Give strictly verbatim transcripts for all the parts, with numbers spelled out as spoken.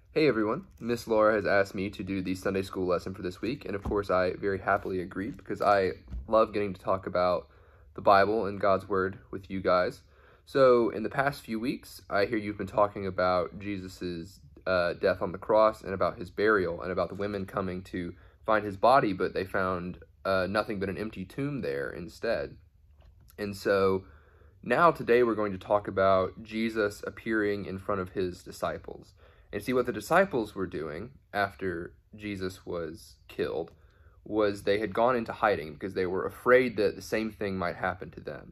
Hey everyone, Miss Laura has asked me to do the Sunday school lesson for this week, and of course I very happily agreed because I love getting to talk about the Bible and God's Word with you guys. So in the past few weeks, I hear you've been talking about Jesus's uh, death on the cross and about his burial and about the women coming to find his body, but they found uh, nothing but an empty tomb there instead. And so now today we're going to talk about Jesus appearing in front of his disciples. And see, what the disciples were doing after Jesus was killed was they had gone into hiding because they were afraid that the same thing might happen to them.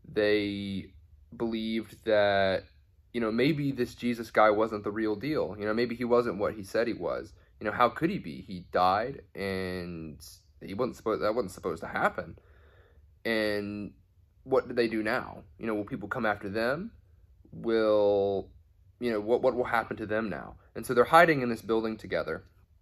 They believed that, you know, maybe this Jesus guy wasn't the real deal. You know, maybe he wasn't what he said he was. You know, how could he be? He died and he wasn't supposed, that wasn't supposed to happen. And what do they do now? You know, will people come after them? Will... you know, what, what will happen to them now? And so they're hiding in this building together.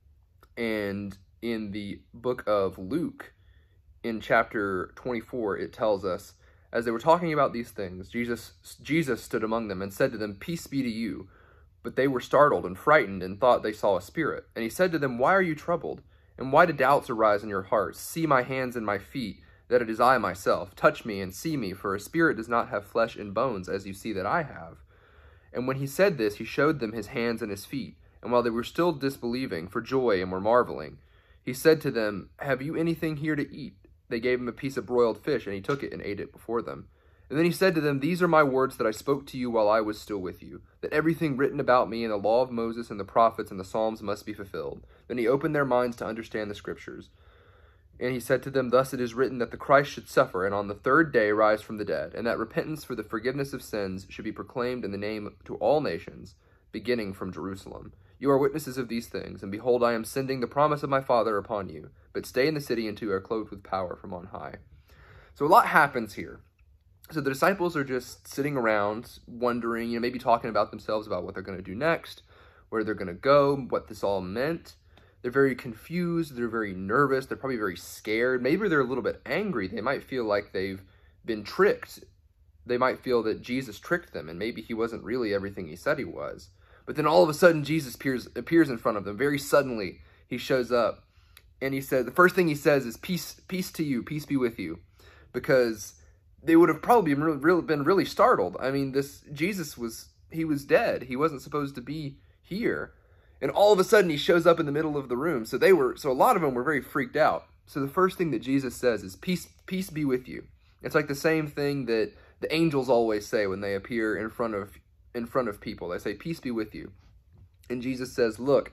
And in the book of Luke, in chapter twenty-four, it tells us, as they were talking about these things, Jesus, Jesus stood among them and said to them, "Peace be to you." But they were startled and frightened and thought they saw a spirit. And he said to them, "Why are you troubled? And why do doubts arise in your hearts? See my hands and my feet, that it is I myself. Touch me and see me, for a spirit does not have flesh and bones, as you see that I have." And when he said this, he showed them his hands and his feet. And while they were still disbelieving for joy and were marveling, he said to them, "Have you anything here to eat?" They gave him a piece of broiled fish, and he took it and ate it before them. And then he said to them, "These are my words that I spoke to you while I was still with you, that everything written about me in the law of Moses and the prophets and the Psalms must be fulfilled." Then he opened their minds to understand the scriptures. And he said to them, "Thus it is written that the Christ should suffer, and on the third day rise from the dead, and that repentance for the forgiveness of sins should be proclaimed in the name to all nations, beginning from Jerusalem. You are witnesses of these things, and behold, I am sending the promise of my Father upon you. But stay in the city until you are clothed with power from on high." So a lot happens here. So the disciples are just sitting around, wondering, you know, maybe talking about themselves, about what they're going to do next, where they're going to go, what this all meant. They're very confused, they're very nervous, they're probably very scared. Maybe they're a little bit angry. They might feel like they've been tricked. They might feel that Jesus tricked them, and maybe he wasn't really everything he said he was. But then all of a sudden, Jesus appears, appears in front of them. Very suddenly, he shows up, and he said, the first thing he says is, peace, peace to you, peace be with you. Because they would have probably been really, really, been really startled. I mean, this Jesus was, he was dead. He wasn't supposed to be here. And all of a sudden, he shows up in the middle of the room. So they were, so a lot of them were very freaked out. So the first thing that Jesus says is, peace, peace be with you. It's like the same thing that the angels always say when they appear in front of, in front of people. They say, "Peace be with you." And Jesus says, "Look,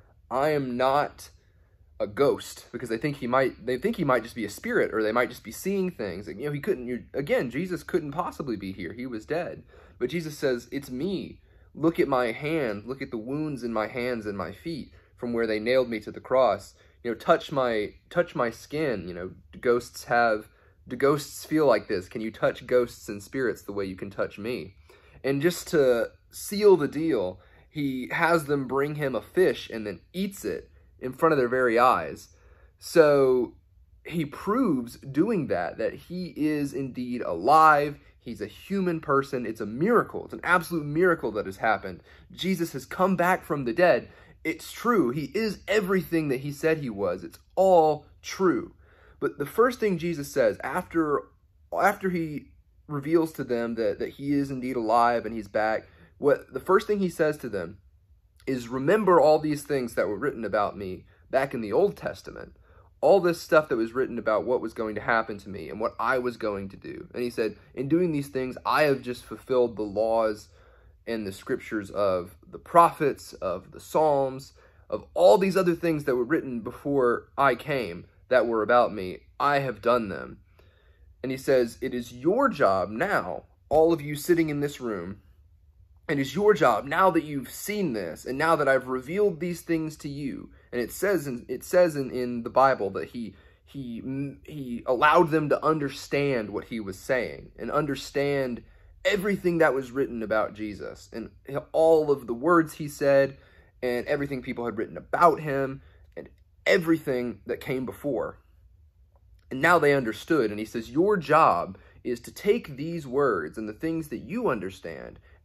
I am not a ghost," because they think he might, they think he might just be a spirit, or they might just be seeing things. And, you know, he couldn't, you, again, Jesus couldn't possibly be here. He was dead. But Jesus says, "It's me. Look at my hand, look at the wounds in my hands and my feet from where they nailed me to the cross. You know, touch my, touch my skin. You know, do ghosts have, do ghosts feel like this? Can you touch ghosts and spirits the way you can touch me?" And just to seal the deal, he has them bring him a fish and then eats it in front of their very eyes. So he proves doing that, that he is indeed alive. He's a human person. It's a miracle. It's an absolute miracle that has happened. Jesus has come back from the dead. It's true. He is everything that he said he was. It's all true. But the first thing Jesus says after, after he reveals to them that, that he is indeed alive and he's back, what the first thing he says to them is, "Remember all these things that were written about me back in the Old Testament." All this stuff that was written about what was going to happen to me and what I was going to do. And he said, in doing these things, I have just fulfilled the laws and the scriptures of the prophets, of the Psalms, of all these other things that were written before I came that were about me. I have done them. And he says, it is your job now, all of you sitting in this room, it is your job now that you've seen this, and now that I've revealed these things to you. And it says in, it says in, in the Bible that he, he, he allowed them to understand what he was saying and understand everything that was written about Jesus and all of the words he said and everything people had written about him and everything that came before. And now they understood. And he says, your job is to take these words and the things that you understand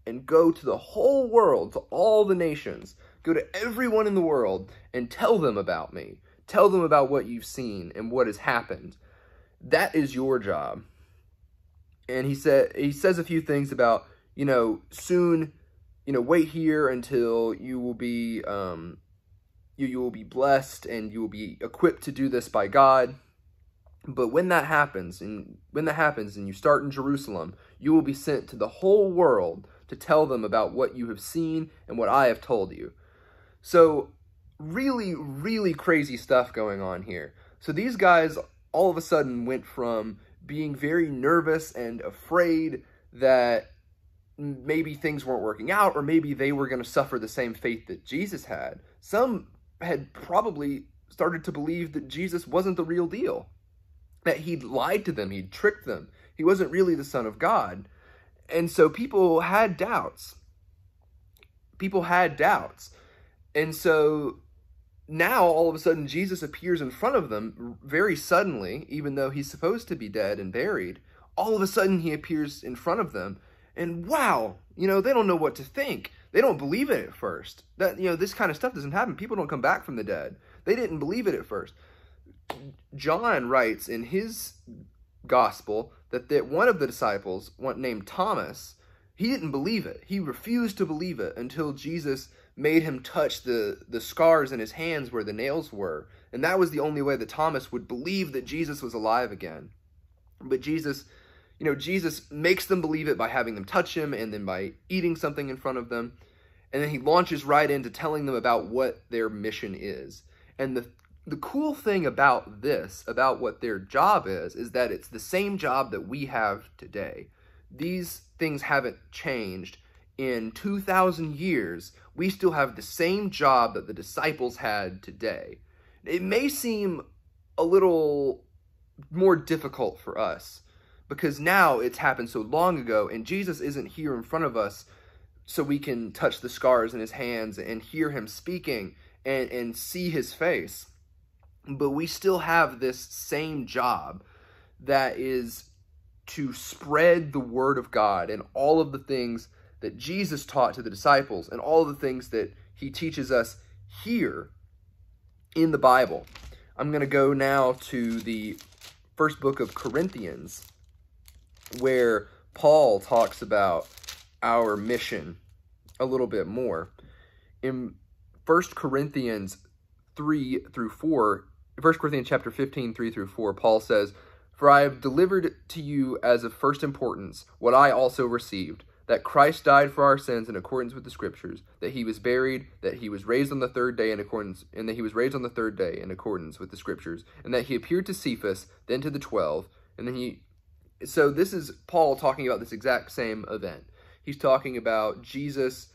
and go to the whole world, to all the nations. Go to everyone in the world and tell them about me. Tell them about what you've seen and what has happened. That is your job. And he said he says a few things about, you know, soon, you know, wait here until you will be um, you, you will be blessed and you will be equipped to do this by God. But when that happens, and when that happens and you start in Jerusalem, you will be sent to the whole world to tell them about what you have seen and what I have told you. So really, really crazy stuff going on here. So these guys all of a sudden went from being very nervous and afraid that maybe things weren't working out, or maybe they were going to suffer the same fate that Jesus had. Some had probably started to believe that Jesus wasn't the real deal, that he'd lied to them, he'd tricked them, he wasn't really the Son of God. And so people had doubts. People had doubts. And so now, all of a sudden, Jesus appears in front of them very suddenly, even though he's supposed to be dead and buried. All of a sudden, he appears in front of them, and wow, you know, they don't know what to think. They don't believe it at first. That, you know, this kind of stuff doesn't happen. People don't come back from the dead. They didn't believe it at first. John writes in his gospel that, that one of the disciples, one named Thomas, he didn't believe it. He refused to believe it until Jesus made him touch the, the scars in his hands where the nails were. And that was the only way that Thomas would believe that Jesus was alive again. But Jesus, you know, Jesus makes them believe it by having them touch him and then by eating something in front of them. And then he launches right into telling them about what their mission is. And the, the cool thing about this, about what their job is, is that it's the same job that we have today. These things haven't changed. In two thousand years, we still have the same job that the disciples had today. It may seem a little more difficult for us because now it's happened so long ago and Jesus isn't here in front of us so we can touch the scars in his hands and hear him speaking and, and see his face. But we still have this same job that is to spread the word of God and all of the things that Jesus taught to the disciples and all of the things that he teaches us here in the Bible. I'm going to go now to the first book of Corinthians, where Paul talks about our mission a little bit more. In First Corinthians three through four, First Corinthians chapter fifteen, three through four, Paul says, "For I have delivered to you as of first importance what I also received, that Christ died for our sins in accordance with the Scriptures, that he was buried, that he was raised on the third day in accordance, and that he was raised on the third day in accordance with the Scriptures, and that he appeared to Cephas, then to the twelve, and then he." So this is Paul talking about this exact same event. He's talking about Jesus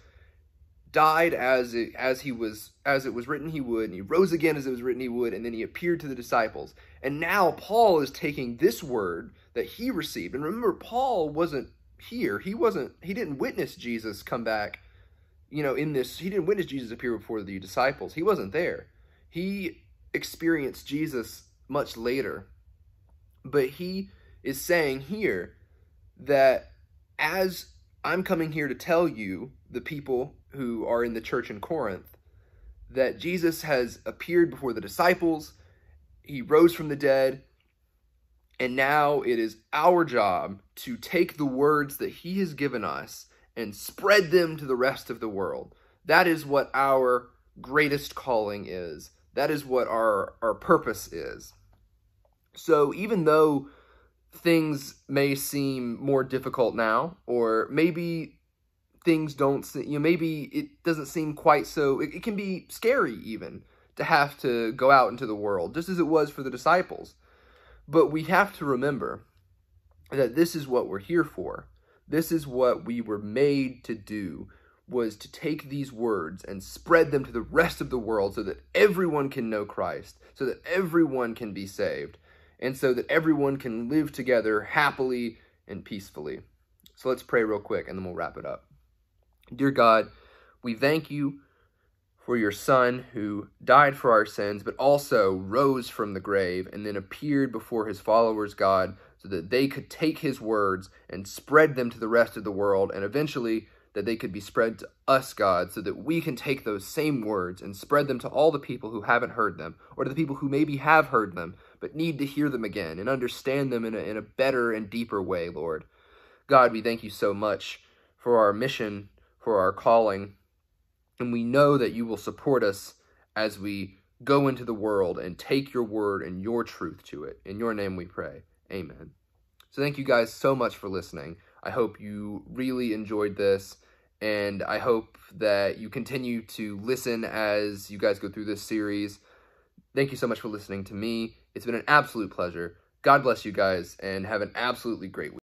died as it, as he was as it was written he would, and he rose again as it was written he would, and then he appeared to the disciples. And now Paul is taking this word that he received. And remember, Paul wasn't here. He wasn't, he didn't witness Jesus come back, you know, in this, he didn't witness Jesus appear before the disciples. He wasn't there. He experienced Jesus much later. But he is saying here that as I'm coming here to tell you, the people who are in the church in Corinth, that Jesus has appeared before the disciples, he rose from the dead, and now it is our job to take the words that he has given us and spread them to the rest of the world. That is what our greatest calling is. That is what our, our purpose is. So even though things may seem more difficult now, or maybe things don't, you know, maybe it doesn't seem quite so, it, it can be scary even to have to go out into the world, just as it was for the disciples. But we have to remember that this is what we're here for. This is what we were made to do, was to take these words and spread them to the rest of the world so that everyone can know Christ, so that everyone can be saved, and so that everyone can live together happily and peacefully. So let's pray real quick, and then we'll wrap it up. Dear God, we thank you for your Son who died for our sins, but also rose from the grave and then appeared before his followers, God, so that they could take his words and spread them to the rest of the world and eventually that they could be spread to us, God, so that we can take those same words and spread them to all the people who haven't heard them, or to the people who maybe have heard them, but need to hear them again and understand them in a, in a better and deeper way, Lord. God, we thank you so much for our mission, for our calling, and we know that you will support us as we go into the world and take your word and your truth to it. In your name we pray. Amen. So thank you guys so much for listening. I hope you really enjoyed this, and I hope that you continue to listen as you guys go through this series. Thank you so much for listening to me. It's been an absolute pleasure. God bless you guys, and have an absolutely great week.